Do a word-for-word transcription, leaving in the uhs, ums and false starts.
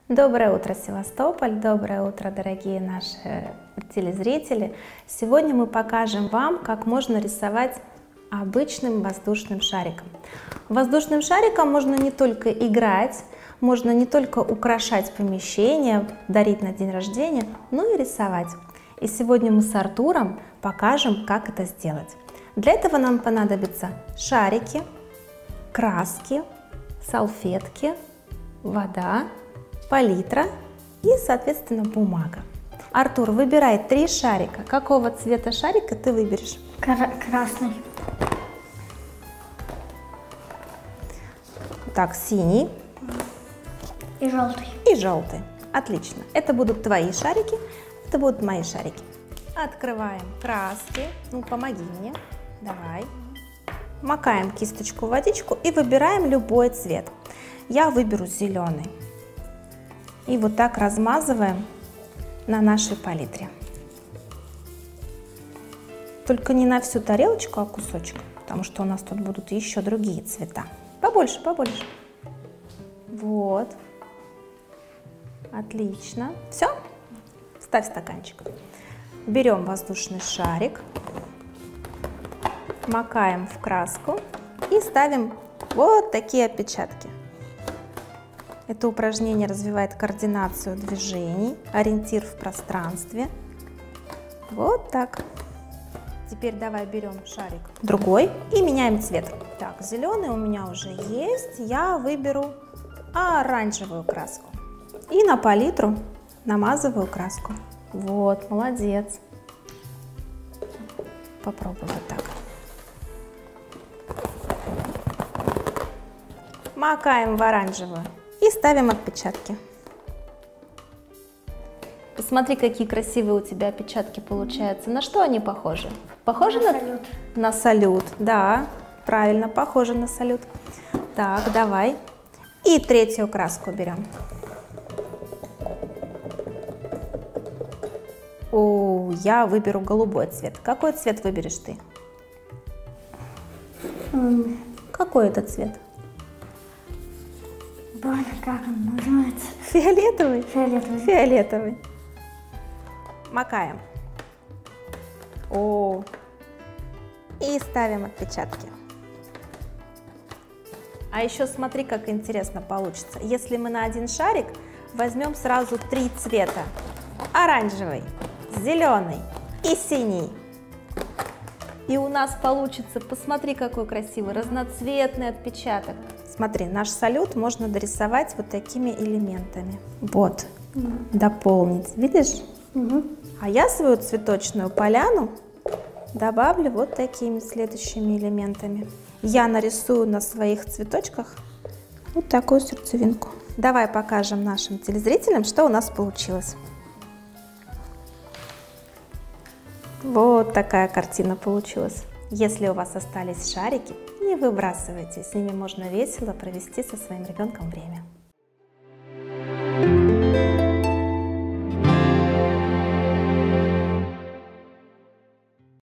Доброе утро, Севастополь! Доброе утро, дорогие наши телезрители! Сегодня мы покажем вам, как можно рисовать обычным воздушным шариком. Воздушным шариком можно не только играть, можно не только украшать помещение, дарить на день рождения, но и рисовать. И сегодня мы с Артуром покажем, как это сделать. Для этого нам понадобятся шарики, краски, салфетки, вода, палитра и, соответственно, бумага. Артур, выбирай три шарика. Какого цвета шарика ты выберешь? Красный. Так, синий. И желтый. И желтый. Отлично. Это будут твои шарики, это будут мои шарики. Открываем краски. Ну, помоги мне. Давай. Макаем кисточку в водичку и выбираем любой цвет. Я выберу зеленый. И вот так размазываем на нашей палитре. Только не на всю тарелочку, а кусочек, потому что у нас тут будут еще другие цвета. Побольше, побольше. Вот. Отлично. Все. Ставь стаканчик. Берем воздушный шарик, макаем в краску и ставим вот такие отпечатки. Это упражнение развивает координацию движений, ориентир в пространстве. Вот так. Теперь давай берем шарик другой и меняем цвет. Так, зеленый у меня уже есть. Я выберу оранжевую краску. И на палитру намазываю краску. Вот, молодец. Попробуй вот так. Макаем в оранжевую. И ставим отпечатки. Посмотри, какие красивые у тебя отпечатки получаются. На что они похожи? Похожи на, на салют. На салют, да, правильно, похожи на салют. Так, давай. И третью краску берем. О, я выберу голубой цвет. Какой цвет выберешь ты? Mm. Какой это цвет? Боже, как он называется? Фиолетовый? Фиолетовый. Фиолетовый. Макаем. О, и ставим отпечатки. А еще смотри, как интересно получится. Если мы на один шарик возьмем сразу три цвета. Оранжевый, зеленый и синий. И у нас получится, посмотри, какой красивый, разноцветный отпечаток. Смотри, наш салют можно дорисовать вот такими элементами. Вот, mm. дополнить, видишь? Mm-hmm. А я свою цветочную поляну добавлю вот такими следующими элементами. Я нарисую на своих цветочках вот такую сердцевинку. Давай покажем нашим телезрителям, что у нас получилось. Вот такая картина получилась. Если у вас остались шарики, не выбрасывайте, с ними можно весело провести со своим ребенком время.